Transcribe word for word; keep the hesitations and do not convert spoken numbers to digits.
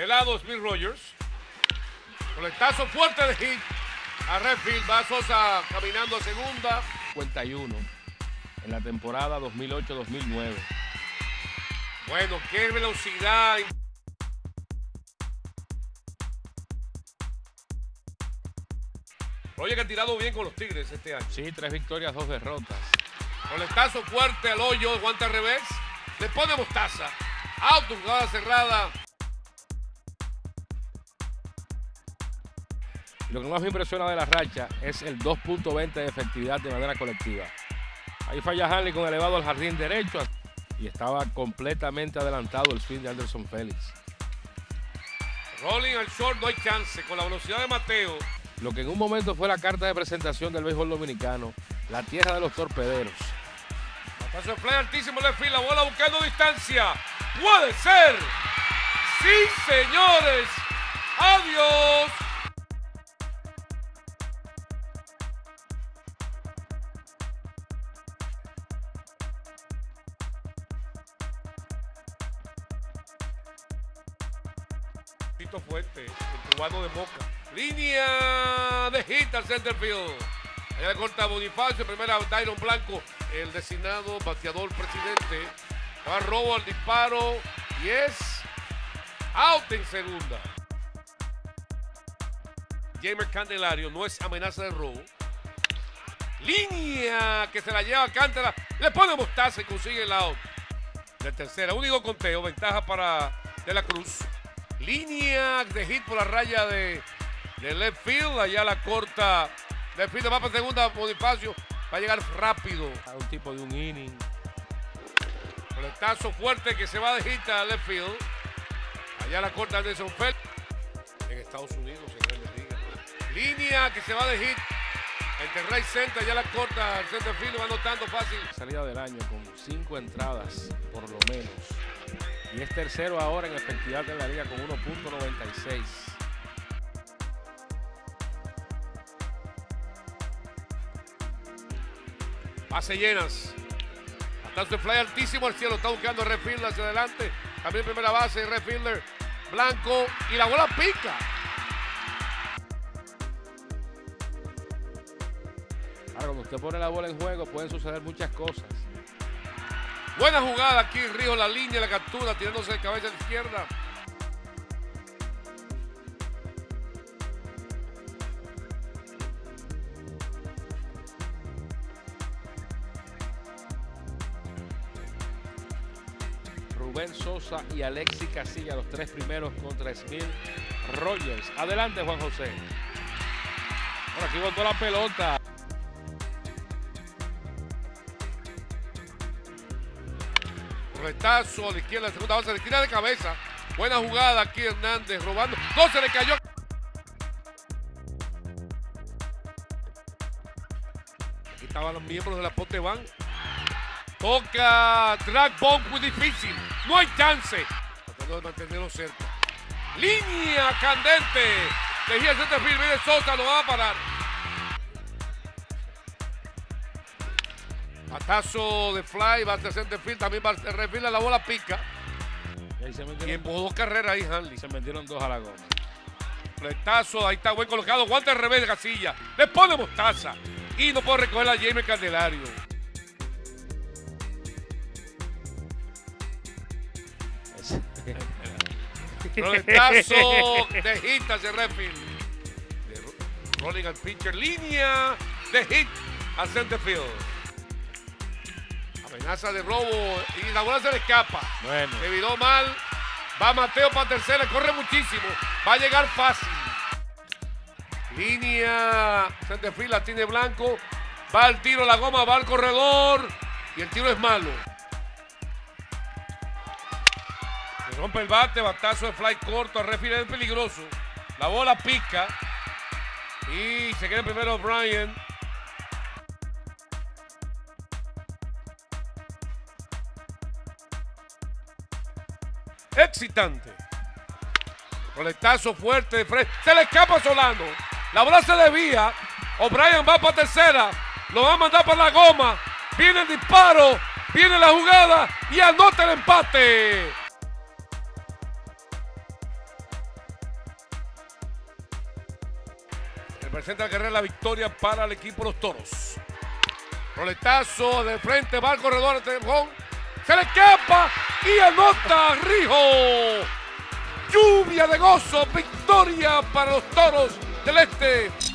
lado, Smith Rogers. Coletazo fuerte de hit a Redfield. Va Sosa caminando a segunda. cincuenta y uno en la temporada dos mil ocho dos mil nueve. Bueno, qué velocidad. Oye, que ha tirado bien con los Tigres este año. Sí, tres victorias, dos derrotas. Coletazo fuerte al hoyo, guante al revés. Le pone Mostaza. Out, jugada cerrada. Lo que más me impresiona de la racha es el dos punto veinte de efectividad de manera colectiva. Ahí falla Hanley con elevado al jardín derecho y estaba completamente adelantado el swing de Anderson Félix. Rolling al short, no hay chance. Con la velocidad de Mateo. Lo que en un momento fue la carta de presentación del béisbol dominicano, la tierra de los torpederos. Paso de fly altísimo, left field, la bola buscando distancia. ¡Puede ser! ¡Sí, señores! ¡Adiós! Tito Fuente, el cubano de Moca. Línea de hit al center field. Allá le corta Bonifacio, primera Dairon Blanco, el designado bateador presidente. Va robo al disparo y es out en segunda. Jamer Candelario, no es amenaza de robo. Línea que se la lleva a Cántara, le pone Mostaza y consigue el out de tercera. Único conteo, ventaja para De la Cruz. Línea de hit por la raya de, de left field, allá la corta. Left field va para segunda, Bonifacio va a llegar rápido. A un tipo de un inning. Coletazo fuerte que se va de hit a left field. Allá la corta Anderson Félix. En Estados Unidos, en Grandes Ligas. Línea que se va de hit. Entre right center, allá la corta al center field, va anotando fácil. Salida del año con cinco entradas, por lo menos. Y es tercero ahora en efectividad en la liga con uno punto noventa y seis. Base llenas. Hasta su fly altísimo al cielo. Está buscando a Redfield hacia adelante. También primera base, Redfielder Blanco. Y la bola pica. Ahora, cuando usted pone la bola en juego, pueden suceder muchas cosas. Buena jugada aquí, Río, la línea, la captura, tirándose de cabeza a la izquierda. Rubén Sosa y Alexis Casilla, los tres primeros contra Smith Rogers. Adelante, Juan José. Bueno, aquí botó la pelota. Retazo a la izquierda, segunda base, le tira de cabeza. Buena jugada aquí Hernández, robando. No, se le cayó. Aquí estaban los miembros de la Ponte Van. Toca drag bomb muy difícil. No hay chance. Tratando de mantenerlo cerca. Línea candente. Dejía el centerfield, viene Sosa, lo va a parar. Batazo de fly, va hacia centerfield, también va hacia Redfield, la bola pica. Y, ahí se metieron, y empujó dos carreras ahí, Hanley. Se metieron dos a la goma. Fletazo, ahí está buen colocado, guante al revés de Casilla. Le pone Mostaza y no puede recoger a Jamer Candelario. Fletazo de hit hacia Redfield. Rolling al pitcher, línea de hit al centerfield. Amenaza de robo y la bola se le escapa. Bueno. Se viró mal. Va Mateo para tercera, corre muchísimo. Va a llegar fácil. Línea centerfield, la tiene Blanco. Va al tiro, la goma, va al corredor. Y el tiro es malo. Se rompe el bate, batazo de fly corto. A Redfield es peligroso. La bola pica. Y se queda primero O'Brien. Excitante. Coletazo fuerte de frente. Se le escapa Solano. La bola se desvía. O'Brien va para tercera. Lo va a mandar para la goma. Viene el disparo. Viene la jugada. Y anota el empate. Representa la carrera la victoria para el equipo de los Toros. Roletazo de frente, va al corredor, se le escapa y anota Rijo. Lluvia de gozo, victoria para los Toros del Este.